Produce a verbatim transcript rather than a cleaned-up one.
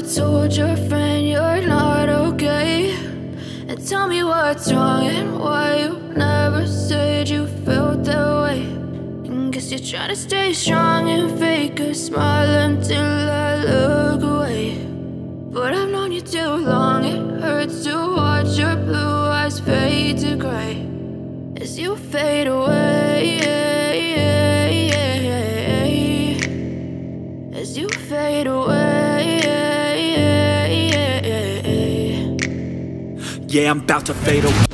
told your friend you're not okay? And tell me what's wrong and why you never said you felt that way. And guess you're trying to stay strong and fake a smile until I look away. But I've known you too long, it hurts to watch your blue eyes fade to gray as you fade away, as you fade away. Yeah, I'm about to fade away.